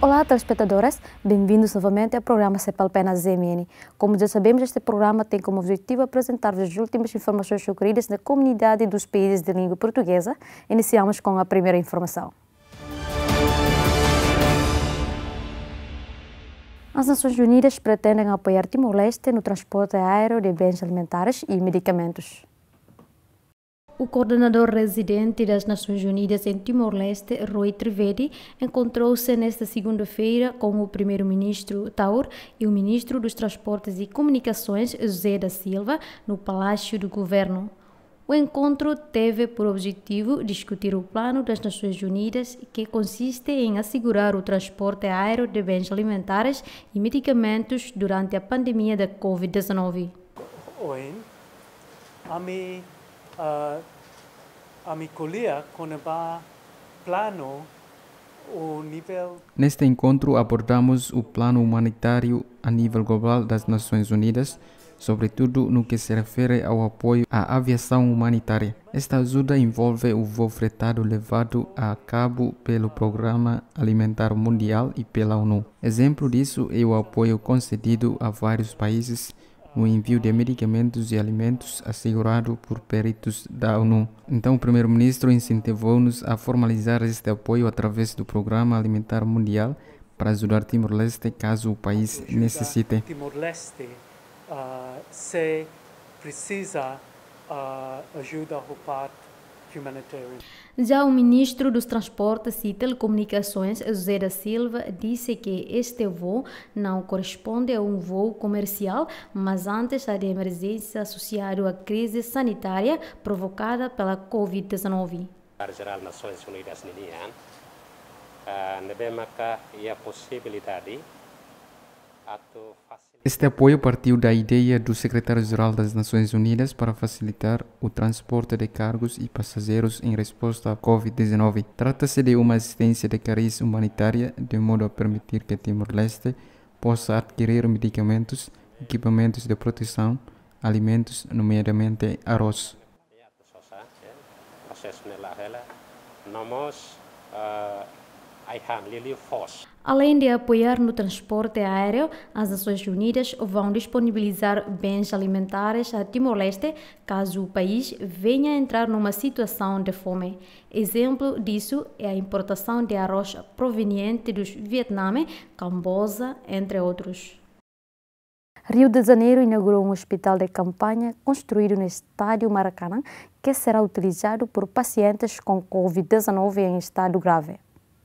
Olá, telespectadores, bem-vindos novamente ao programa CPLP na ZMN. Como já sabemos, este programa tem como objetivo apresentar-vos as últimas informações ocorridas na comunidade dos países de língua portuguesa. Iniciamos com a primeira informação. As Nações Unidas pretendem apoiar Timor-Leste no transporte aéreo de bens alimentares e medicamentos. O coordenador residente das Nações Unidas em Timor-Leste, Rui Trivedi, encontrou-se nesta segunda-feira com o primeiro-ministro Taur e o ministro dos Transportes e Comunicações, José da Silva, no Palácio do Governo. O encontro teve por objetivo discutir o plano das Nações Unidas, que consiste em assegurar o transporte aéreo de bens alimentares e medicamentos durante a pandemia da Covid-19. Neste encontro abordamos o plano humanitário a nível global das Nações Unidas, sobretudo no que se refere ao apoio à aviação humanitária. Esta ajuda envolve o voo fretado levado a cabo pelo Programa Alimentar Mundial e pela ONU. Exemplo disso é o apoio concedido a vários países no envio de medicamentos e alimentos assegurado por peritos da ONU. Então, o primeiro-ministro incentivou-nos a formalizar este apoio através do Programa Alimentar Mundial para ajudar Timor-Leste caso o país necessite. Timor-Leste se precisa ajuda por parte humanitária. Já o ministro dos Transportes e Telecomunicações, José da Silva, disse que este voo não corresponde a um voo comercial, mas antes a de emergência associado à crise sanitária provocada pela Covid-19. Geral Nações Unidas ninian, nebemaka e a possibilidade Este apoio partiu da ideia do secretário-geral das Nações Unidas para facilitar o transporte de cargos e passageiros em resposta à Covid-19. Trata-se de uma assistência de cariz humanitária, de modo a permitir que Timor-Leste possa adquirir medicamentos, equipamentos de proteção, alimentos, nomeadamente arroz. Além de apoiar no transporte aéreo, as Nações Unidas vão disponibilizar bens alimentares a Timor-Leste caso o país venha a entrar numa situação de fome. Exemplo disso é a importação de arroz proveniente dos Vietnã, Camboja, entre outros. Rio de Janeiro inaugurou um hospital de campanha construído no estádio Maracanã, que será utilizado por pacientes com Covid-19 em estado grave.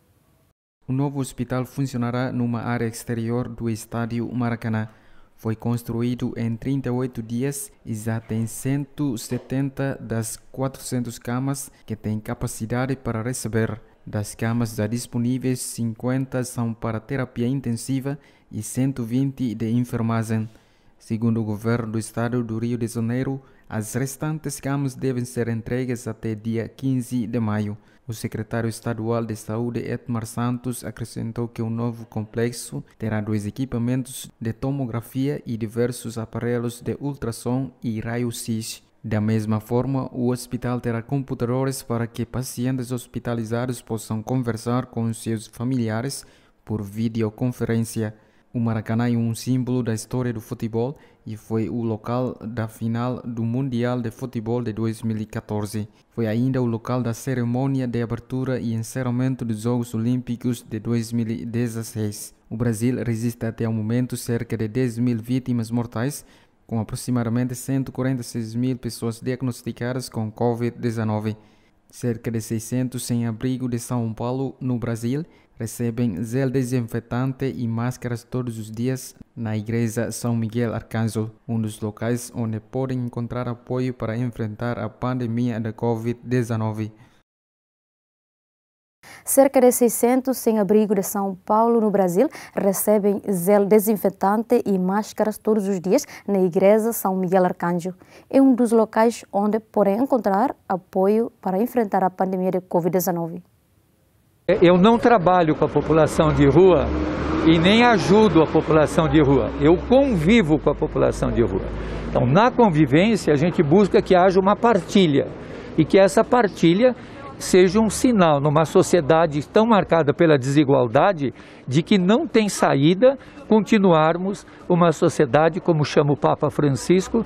O novo hospital funcionará numa área exterior do estádio Maracanã. Foi construído em 38 dias e já tem 170 das 400 camas que têm capacidade para receber. Das camas já disponíveis, 50 são para terapia intensiva e 120 de enfermagem. Segundo o governo do estado do Rio de Janeiro, as restantes camas devem ser entregues até dia 15 de maio. O secretário estadual de Saúde, Edmar Santos, acrescentou que o novo complexo terá 2 equipamentos de tomografia e diversos aparelhos de ultrassom e raio-x. Da mesma forma, o hospital terá computadores para que pacientes hospitalizados possam conversar com seus familiares por videoconferência. O Maracanã é um símbolo da história do futebol e foi o local da final do Mundial de Futebol de 2014. Foi ainda o local da cerimônia de abertura e encerramento dos Jogos Olímpicos de 2016. O Brasil resiste até o momento cerca de 10 mil vítimas mortais, com aproximadamente 146 mil pessoas diagnosticadas com Covid-19. Cerca de 600 sem-abrigo de São Paulo, no Brasil, recebem gel desinfetante e máscaras todos os dias na Igreja São Miguel Arcanjo, um dos locais onde podem encontrar apoio para enfrentar a pandemia da Covid-19. Cerca de 600 sem-abrigo de São Paulo, no Brasil, recebem gel desinfetante e máscaras todos os dias na Igreja São Miguel Arcanjo. É um dos locais onde podem encontrar apoio para enfrentar a pandemia de Covid-19. Eu não trabalho com a população de rua e nem ajudo a população de rua. Eu convivo com a população de rua. Então, na convivência, a gente busca que haja uma partilha e que essa partilha seja um sinal numa sociedade tão marcada pela desigualdade de que não tem saída continuarmos uma sociedade, como chama o Papa Francisco,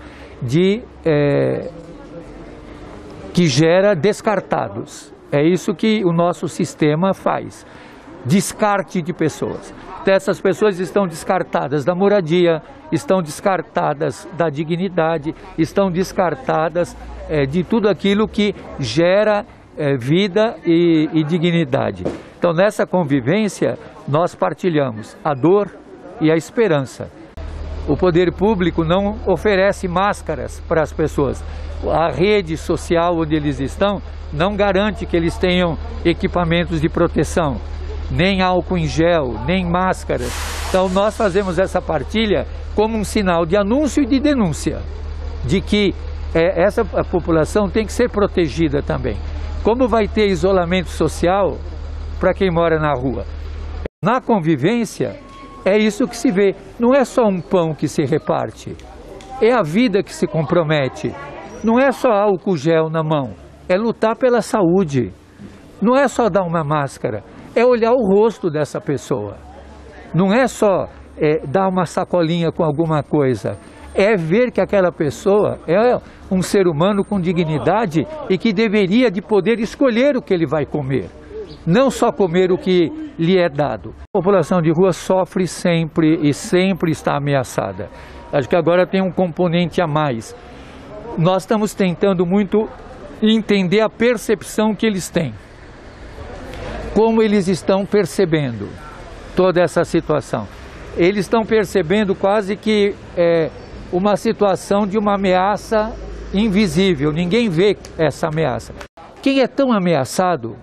que gera descartados. É isso que o nosso sistema faz, descarte de pessoas. Então, essas pessoas estão descartadas da moradia, estão descartadas da dignidade, estão descartadas de tudo aquilo que gera vida e dignidade. Então, nessa convivência, nós partilhamos a dor e a esperança. O poder público não oferece máscaras para as pessoas. A rede social onde eles estão não garante que eles tenham equipamentos de proteção, nem álcool em gel, nem máscaras. Então, nós fazemos essa partilha como um sinal de anúncio e de denúncia, de que essa população tem que ser protegida também. Como vai ter isolamento social para quem mora na rua? Na convivência, é isso que se vê. Não é só um pão que se reparte, é a vida que se compromete. Não é só álcool gel na mão, é lutar pela saúde. Não é só dar uma máscara, é olhar o rosto dessa pessoa. Não é só dar uma sacolinha com alguma coisa, é ver que aquela pessoa é um ser humano com dignidade e que deveria de poder escolher o que ele vai comer, não só comer o que lhe é dado. A população de rua sofre sempre e sempre está ameaçada. Acho que agora tem um componente a mais. Nós estamos tentando muito entender a percepção que eles têm, como eles estão percebendo toda essa situação. Eles estão percebendo quase que uma situação de uma ameaça invisível, ninguém vê essa ameaça. Quem é tão ameaçado,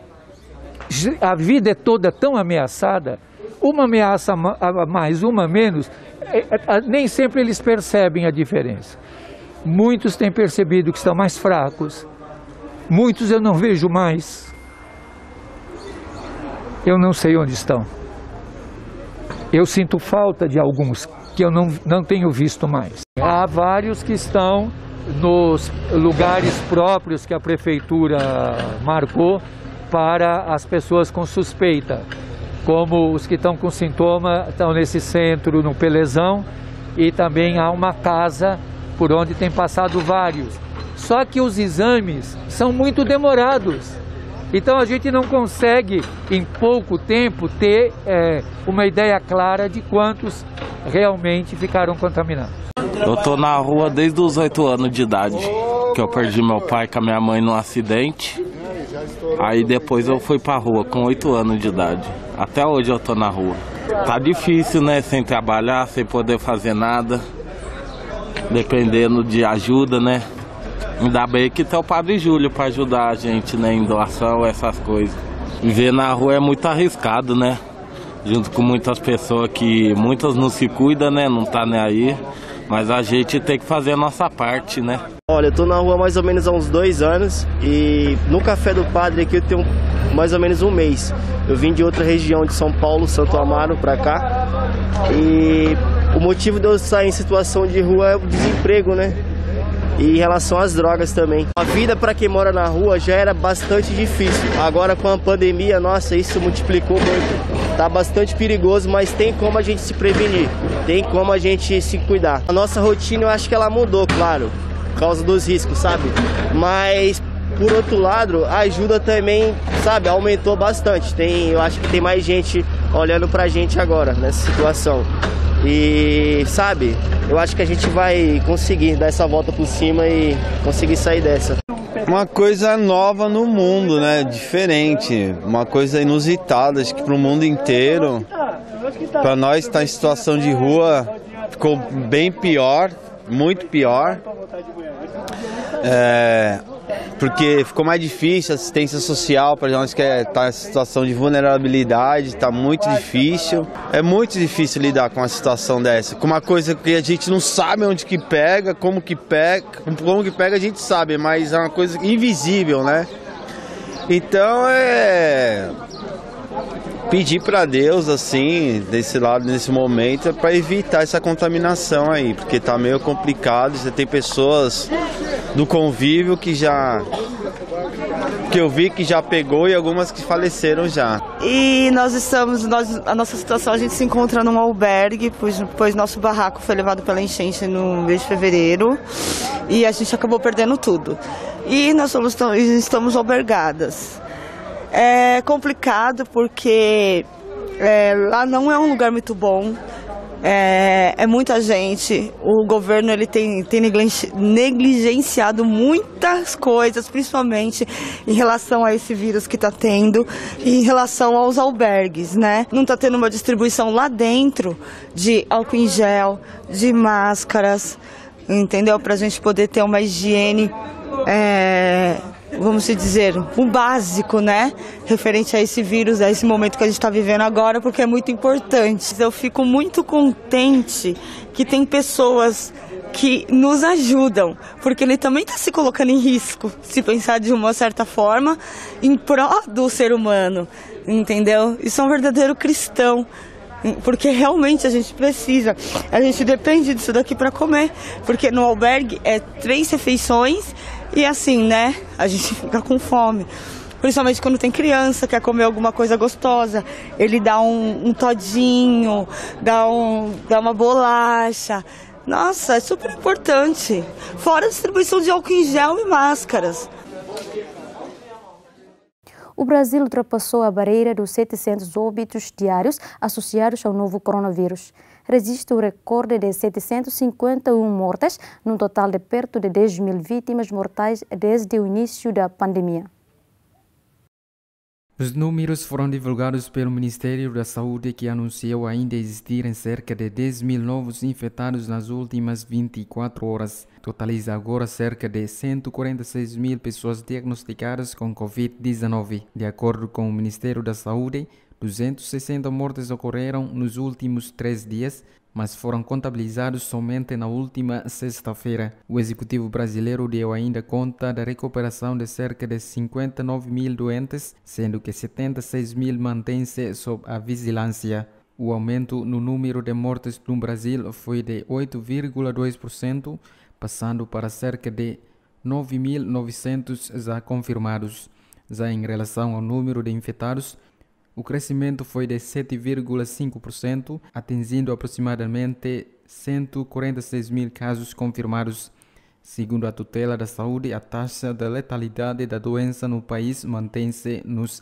a vida é toda tão ameaçada, uma ameaça a mais, uma a menos, nem sempre eles percebem a diferença. Muitos têm percebido que estão mais fracos, muitos eu não vejo mais. Eu não sei onde estão. Eu sinto falta de alguns que eu não tenho visto mais. Há vários que estão nos lugares próprios que a prefeitura marcou para as pessoas com suspeita, como os que estão com sintoma estão nesse centro, no Pelezão, e também há uma casa por onde tem passado vários. Só que os exames são muito demorados. Então a gente não consegue, em pouco tempo, ter uma ideia clara de quantos realmente ficaram contaminados. Eu estou na rua desde os 8 anos de idade, que eu perdi meu pai com a minha mãe num acidente. Aí depois eu fui pra rua com 8 anos de idade. Até hoje eu tô na rua. Tá difícil, né? Sem trabalhar, sem poder fazer nada. Dependendo de ajuda, né? Ainda bem que tem o Padre Júlio para ajudar a gente, né, em doação, essas coisas. Viver na rua é muito arriscado, né? Junto com muitas pessoas que muitas não se cuidam, né? Não tá nem aí. Mas a gente tem que fazer a nossa parte, né? Olha, eu tô na rua mais ou menos há uns 2 anos e no Café do Padre aqui eu tenho mais ou menos um mês. Eu vim de outra região de São Paulo, Santo Amaro, pra cá. E o motivo de eu sair em situação de rua é o desemprego, né? E em relação às drogas também. A vida para quem mora na rua já era bastante difícil. Agora com a pandemia, nossa, isso multiplicou muito. Tá bastante perigoso, mas tem como a gente se prevenir. Tem como a gente se cuidar. A nossa rotina eu acho que ela mudou, claro, por causa dos riscos, sabe? Mas por outro lado, a ajuda também, sabe, aumentou bastante. Eu acho que tem mais gente olhando pra gente agora nessa situação. E, sabe, eu acho que a gente vai conseguir dar essa volta por cima e conseguir sair dessa. Uma coisa nova no mundo, né? Diferente, uma coisa inusitada, acho que para o mundo inteiro. Para nós que está em situação de rua, ficou bem pior, muito pior. Porque ficou mais difícil a assistência social para nós que está em situação de vulnerabilidade, está muito difícil. É muito difícil lidar com uma situação dessa, com uma coisa que a gente não sabe onde que pega, como que pega a gente sabe, mas é uma coisa invisível, né? Então pedir para Deus assim, desse lado, nesse momento, para evitar essa contaminação aí, porque tá meio complicado. Você tem pessoas do convívio que já que eu vi que já pegou e algumas que faleceram já. E a nossa situação, a gente se encontra num albergue, pois nosso barraco foi levado pela enchente no mês de fevereiro e a gente acabou perdendo tudo. E nós estamos albergadas. É complicado porque lá não é um lugar muito bom. É muita gente, o governo ele tem negligenciado muitas coisas, principalmente em relação a esse vírus que está tendo e em relação aos albergues, né? Não está tendo uma distribuição lá dentro de álcool em gel, de máscaras, entendeu? Para a gente poder ter uma higiene, vamos dizer, o básico, né? Referente a esse vírus, a esse momento que a gente está vivendo agora, porque é muito importante. Eu fico muito contente que tem pessoas que nos ajudam, porque ele também está se colocando em risco, se pensar de uma certa forma, em prol do ser humano, entendeu? Isso é um verdadeiro cristão. Porque realmente a gente precisa, a gente depende disso daqui para comer, porque no albergue é 3 refeições e assim, né, a gente fica com fome. Principalmente quando tem criança, quer comer alguma coisa gostosa, ele dá um todinho, dá uma bolacha. Nossa, é super importante. Fora a distribuição de álcool em gel e máscaras. O Brasil ultrapassou a barreira dos 700 óbitos diários associados ao novo coronavírus. Resiste o recorde de 751 mortes, num total de perto de 10 mil vítimas mortais desde o início da pandemia. Os números foram divulgados pelo Ministério da Saúde, que anunciou ainda existirem cerca de 10 mil novos infectados nas últimas 24 horas. Totaliza agora cerca de 146 mil pessoas diagnosticadas com Covid-19. De acordo com o Ministério da Saúde, 260 mortes ocorreram nos últimos 3 dias, mas foram contabilizados somente na última sexta-feira. O Executivo brasileiro deu ainda conta da recuperação de cerca de 59 mil doentes, sendo que 76 mil mantêm-se sob a vigilância. O aumento no número de mortes no Brasil foi de 8,2%, passando para cerca de 9.900 já confirmados. Já em relação ao número de infectados, o crescimento foi de 7,5%, atingindo aproximadamente 146 mil casos confirmados. Segundo a tutela da saúde, a taxa de letalidade da doença no país mantém-se nos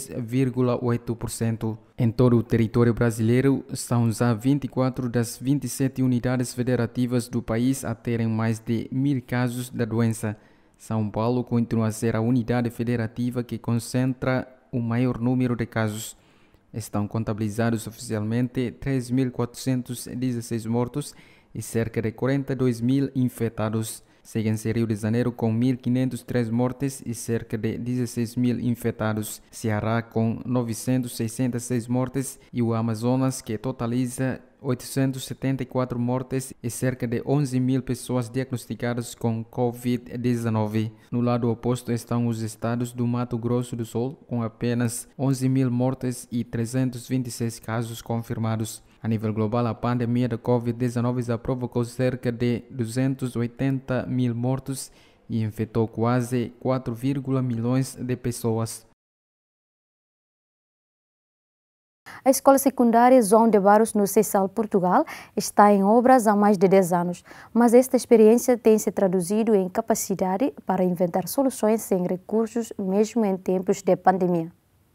6,8%. Em todo o território brasileiro, são já 24 das 27 unidades federativas do país a terem mais de 1.000 casos da doença. São Paulo continua a ser a unidade federativa que concentra o maior número de casos. Estão contabilizados oficialmente 3.416 mortos e cerca de 42 mil infectados. Seguem-se Rio de Janeiro com 1.503 mortes e cerca de 16 mil infectados. Ceará com 966 mortes e o Amazonas, que totaliza 874 mortes e cerca de 11 mil pessoas diagnosticadas com Covid-19. No lado oposto estão os estados do Mato Grosso do Sul, com apenas 11 mil mortes e 326 casos confirmados. A nível global, a pandemia da Covid-19 já provocou cerca de 280 mil mortos e infectou quase 4,1 milhões de pessoas. A escola secundária João de Barros, no Seixal, Portugal, está em obras há mais de 10 anos, mas esta experiência tem se traduzido em capacidade para inventar soluções sem recursos, mesmo em tempos de pandemia.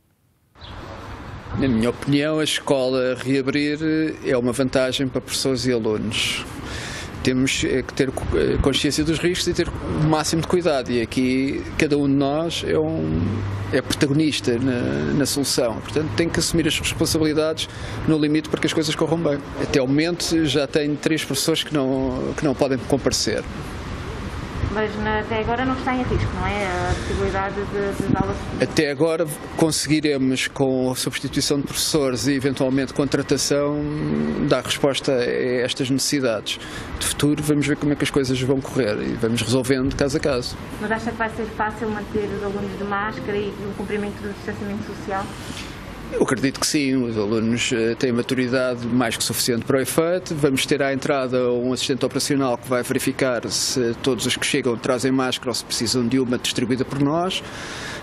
Na minha opinião, a escola reabrir é uma vantagem para professores e alunos. Temos que ter consciência dos riscos e ter o máximo de cuidado. E aqui cada um de nós é protagonista na solução. Portanto, tem que assumir as responsabilidades no limite para que as coisas corram bem. Até o momento já tenho 3 professores que não podem comparecer. Mas até agora não está em risco, não é? A possibilidade de aulas... Até agora conseguiremos, com a substituição de professores e eventualmente contratação, dar resposta a estas necessidades. De futuro vamos ver como é que as coisas vão correr e vamos resolvendo caso a caso. Mas acha que vai ser fácil manter os alunos de máscara e o cumprimento do distanciamento social? Eu acredito que sim, os alunos têm maturidade mais que suficiente para o efeito. Vamos ter à entrada um assistente operacional que vai verificar se todos os que chegam trazem máscara ou se precisam de uma distribuída por nós.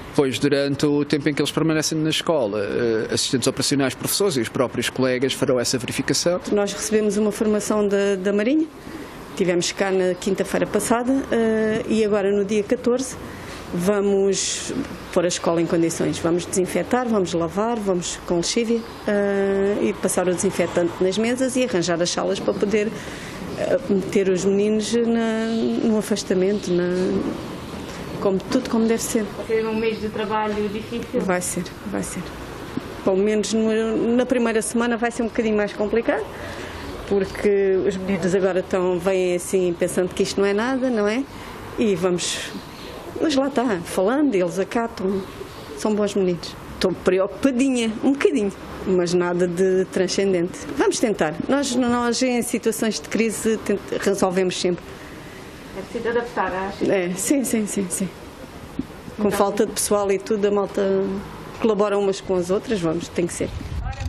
Pois, durante o tempo em que eles permanecem na escola, assistentes operacionais, professores e os próprios colegas farão essa verificação. Nós recebemos uma formação da Marinha, tivemos cá na quinta-feira passada e agora no dia 14 vamos pôr a escola em condições. Vamos desinfetar, vamos lavar, vamos com lexívia e passar o desinfetante nas mesas e arranjar as salas para poder meter os meninos no afastamento, tudo como deve ser. Vai ser um mês de trabalho difícil? Vai ser. Pelo menos na primeira semana vai ser um bocadinho mais complicado, porque os meninos agora vêm assim pensando que isto não é nada, não é? E mas lá está, falando, eles acatam, são bons meninos. Estou preocupadinha, um bocadinho, mas nada de transcendente. Vamos tentar. Nós em situações de crise resolvemos sempre. É preciso adaptar, acho. Sim. Com falta de pessoal e tudo, a malta colabora umas com as outras, tem que ser.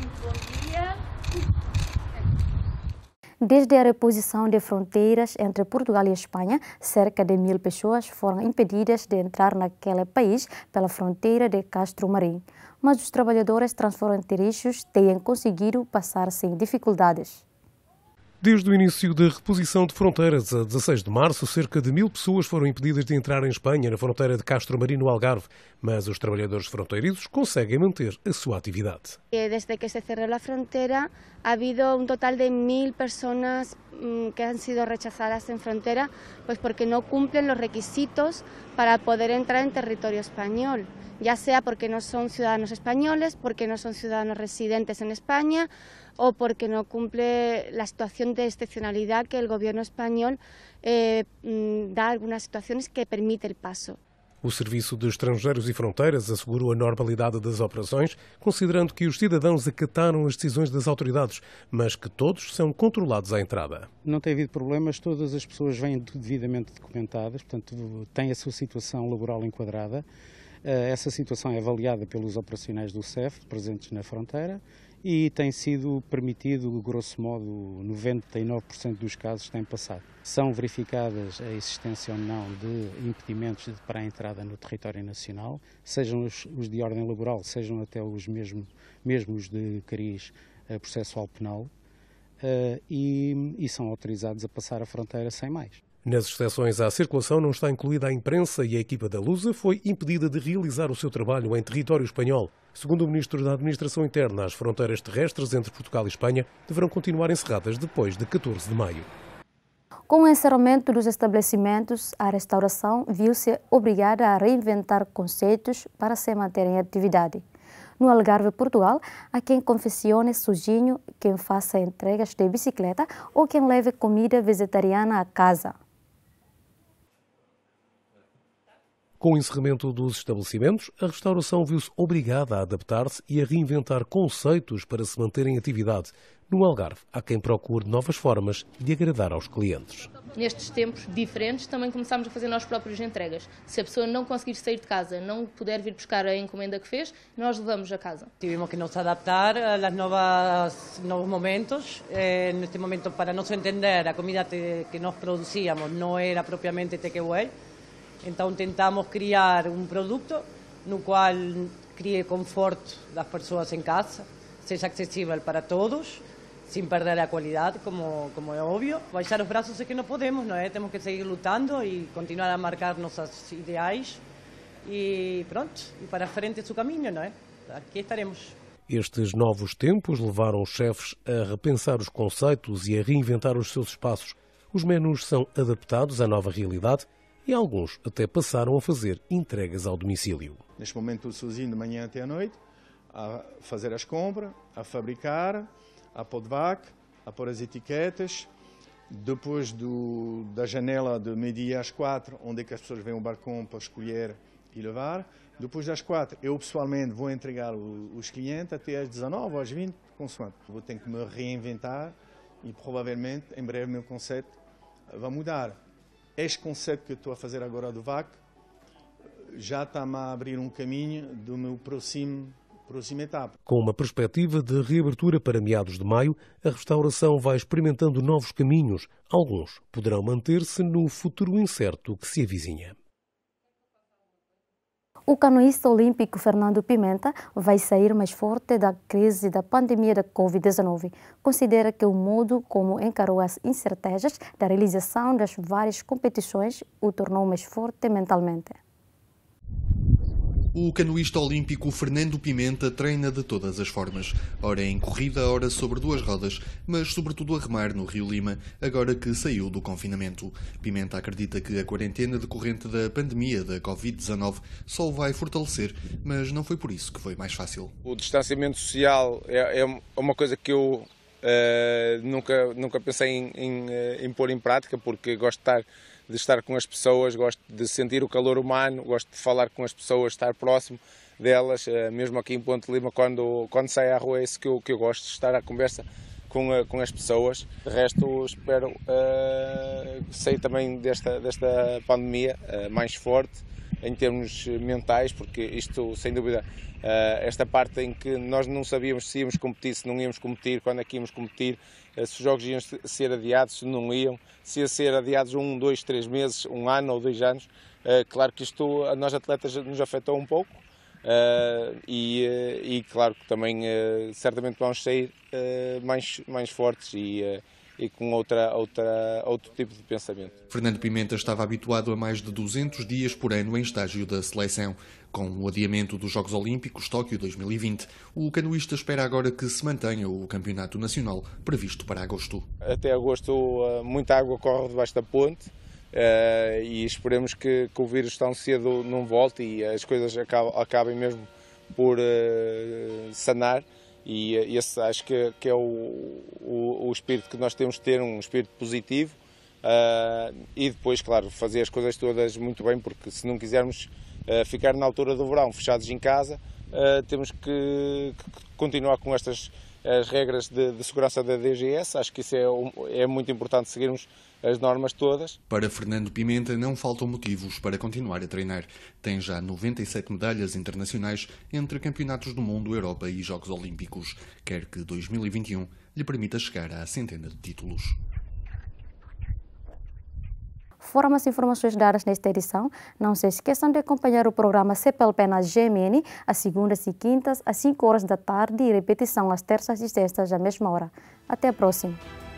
Desde a reposição de fronteiras entre Portugal e Espanha, cerca de 1000 pessoas foram impedidas de entrar naquele país pela fronteira de Castro Marim. Mas os trabalhadores transfronteiriços têm conseguido passar sem dificuldades. Desde o início da reposição de fronteiras, a 16 de março, cerca de 1000 pessoas foram impedidas de entrar em Espanha, na fronteira de Castro Marim, no Algarve. Mas os trabalhadores fronteiriços conseguem manter a sua atividade. Desde que se cerró la frontera, ha habido un total de 1000 personas que han sido rechazadas en frontera, pues porque no cumplen los requisitos para poder entrar en territorio español, ya sea porque no son ciudadanos españoles, porque no son ciudadanos residentes en España, o porque no cumple la situación de excepcionalidad que el gobierno español da algunas situaciones que permite el paso. O Serviço de Estrangeiros e Fronteiras assegurou a normalidade das operações, considerando que os cidadãos acataram as decisões das autoridades, mas que todos são controlados à entrada. Não tem havido problemas, todas as pessoas vêm devidamente documentadas, portanto têm a sua situação laboral enquadrada. Essa situação é avaliada pelos operacionais do CEF, presentes na fronteira, e tem sido permitido, grosso modo, 99% dos casos têm passado. São verificadas a existência ou não de impedimentos para a entrada no território nacional, sejam os de ordem laboral, sejam até os mesmos de cariz processual penal, e são autorizados a passar a fronteira sem mais. Nas exceções à circulação não está incluída a imprensa e a equipa da Lusa foi impedida de realizar o seu trabalho em território espanhol. Segundo o Ministro da Administração Interna, as fronteiras terrestres entre Portugal e Espanha deverão continuar encerradas depois de 14 de maio. Com o encerramento dos estabelecimentos, a restauração viu-se obrigada a reinventar conceitos para se manter em atividade. No Algarve, Portugal, há quem confeccione sujinho, quem faça entregas de bicicleta ou quem leve comida vegetariana a casa. Com o encerramento dos estabelecimentos, a restauração viu-se obrigada a adaptar-se e a reinventar conceitos para se manter em atividade. No Algarve, há quem procure novas formas de agradar aos clientes. Nestes tempos diferentes, também começamos a fazer nós próprios entregas. Se a pessoa não conseguir sair de casa, não puder vir buscar a encomenda que fez, nós levamos a casa. Tivemos que nos adaptar a los novos momentos. Neste momento, para nosso entender, a comida que nós producíamos não era propriamente takeaway. Então tentamos criar um produto no qual crie conforto das pessoas em casa, seja acessível para todos, sem perder a qualidade, como é óbvio. Baixar os braços é que não podemos, não é? Temos que seguir lutando e continuar a marcar nossos ideais e pronto, e para frente é o caminho, não é? Aqui estaremos. Estes novos tempos levaram os chefes a repensar os conceitos e a reinventar os seus espaços. Os menus são adaptados à nova realidade e alguns até passaram a fazer entregas ao domicílio. Neste momento, sozinho de manhã até à noite, a fazer as compras, a fabricar, a pôr de vac, a pôr as etiquetas. Depois da janela de meio-dia às 4, onde é que as pessoas vêm ao balcão para escolher e levar. Depois das 4, eu pessoalmente vou entregar os clientes até às 19 ou às 20, consoante. Vou ter que me reinventar e provavelmente em breve o meu conceito vai mudar. Este conceito que eu estou a fazer agora do VAC já está-me a abrir um caminho do meu próxima etapa. Com uma perspectiva de reabertura para meados de maio, a restauração vai experimentando novos caminhos. Alguns poderão manter-se no futuro incerto que se avizinha. O canoísta olímpico Fernando Pimenta vai sair mais forte da crise da pandemia da Covid-19. Considera que o modo como encarou as incertezas da realização das várias competições o tornou mais forte mentalmente. O canoísta olímpico Fernando Pimenta treina de todas as formas, ora em corrida, ora sobre duas rodas, mas sobretudo a remar no Rio Lima, agora que saiu do confinamento. Pimenta acredita que a quarentena decorrente da pandemia da Covid-19 só o vai fortalecer, mas não foi por isso que foi mais fácil. O distanciamento social é uma coisa que eu nunca pensei em pôr em prática, porque gosto de estar com as pessoas, gosto de sentir o calor humano, gosto de falar com as pessoas, estar próximo delas, mesmo aqui em Ponte Lima, quando saio à rua é isso que eu gosto, de estar à conversa com as pessoas. De resto, espero sair também desta pandemia mais forte em termos mentais, porque isto, sem dúvida, esta parte em que nós não sabíamos se íamos competir, se não íamos competir, quando é que íamos competir, se os jogos iam ser adiados, se não iam, se ia ser adiados 1, 2, 3 meses, 1 ano ou 2 anos. Claro que isto a nós atletas nos afetou um pouco e claro que também certamente vamos sair mais fortes e com outro tipo de pensamento. Fernando Pimenta estava habituado a mais de 200 dias por ano em estágio da seleção. Com o adiamento dos Jogos Olímpicos Tóquio 2020, o canoísta espera agora que se mantenha o campeonato nacional previsto para agosto. Até agosto muita água corre debaixo da ponte e esperemos que o vírus tão cedo não volte e as coisas acabem mesmo por sanar. E esse acho que é o espírito que nós temos de ter, um espírito positivo e depois, claro, fazer as coisas todas muito bem, porque se não quisermos ficar na altura do verão fechados em casa, temos que continuar com estas as regras de segurança da DGS. Acho que isso é muito importante, seguirmos as normas todas. Para Fernando Pimenta não faltam motivos para continuar a treinar. Tem já 97 medalhas internacionais entre campeonatos do mundo, Europa e Jogos Olímpicos. Quer que 2021 lhe permita chegar à centena de títulos. Foram as informações dadas nesta edição. Não se esqueçam de acompanhar o programa CPLP na GMN, às segundas e quintas, às 5 horas da tarde e repetição às terças e sextas, à mesma hora. Até a próxima.